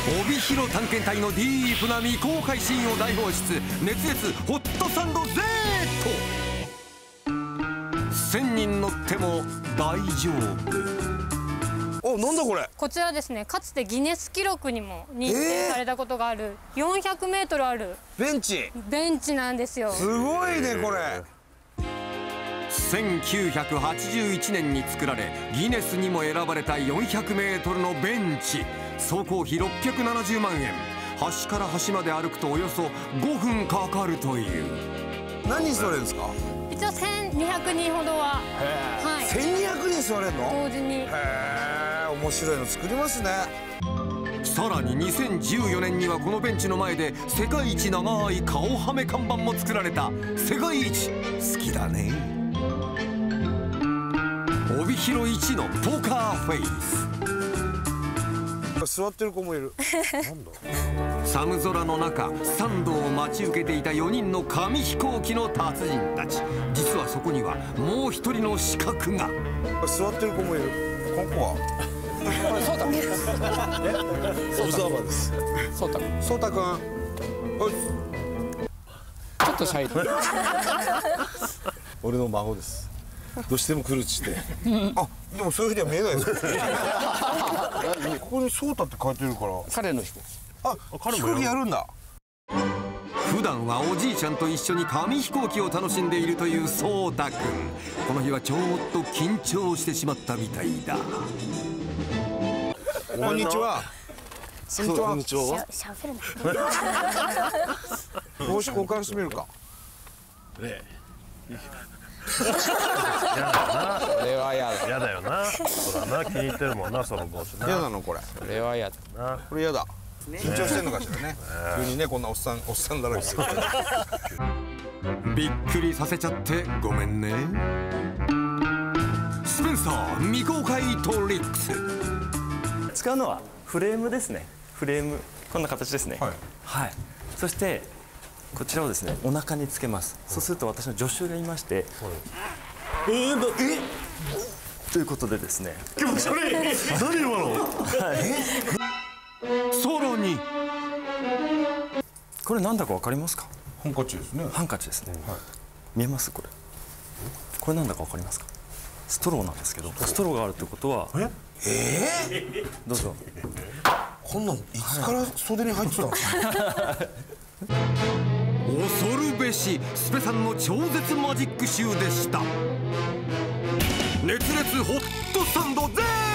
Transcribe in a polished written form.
帯広探検隊のディープな未公開シーンを大放出、熱烈ホットサンド Z。 1000人乗っても大丈夫。 お、なんだこれ。 こちらですね、かつてギネス記録にも認定されたことがある400メートルあるベンチなんですよ。 すごいねこれ。 1981年に作られギネスにも選ばれた400メートルのベンチ。総工費670万円。端から端まで歩くとおよそ5分かかるという。 何人座れるんですか。 一応1200人ほどは、はい、 1200人座れるの同時に。 へえ、面白いの作りますね。 さらに2014年にはこのベンチの前で世界一長い顔はめ看板も作られた。世界一好きだね。帯広一のポーカーフェイス。 座ってる子もいる。なんだ。 寒空の中サンドを待ち受けていた4人の紙飛行機の達人たち。実はそこにはもう一人の刺客が。 座ってる子もいる。この子はそうたくん。オブザーバーです。そうたくん。そうたくん。 ちょっとシャイ。 俺の孫です。どうしても来るっつって。あ、でもそういうふうには見えないですよ。ここにそうたって書いてるから。 彼の飛行機。 あ、飛行機やるんだ。 普段はおじいちゃんと一緒に紙飛行機を楽しんでいるというそうたくん。この日はちょっと緊張してしまったみたいだ。 こんにちは。こんにちは。 しゃべるな。 帽子交換してみるか。 それは嫌だ。 嫌だよな。そらな、気に入ってるもんな、その帽子な。 嫌なのこれ。 それは嫌だ。 これ嫌だ。緊張してんのかしらね。急にね、こんなおっさんだらけ。 びっくりさせちゃってごめんね。スペンサー未公開トリックス。 使うのはフレームですね。フレーム、こんな形ですね。はい。そしてこちらをですね、お腹につけます。そうすると私の助手がいまして、ということでですね。 気持ち悪い。何今の。 さらにこれなんだかわかりますか。 ハンカチですね。 ハンカチですね。見えますこれ。これなんだかわかりますか。ストローなんですけど、ストローがあるということは。どうぞ。 こんなんいつから袖に入ってたんですか。 恐るべしスペさんの超絶マジック集でした。熱烈ホットサンドぜー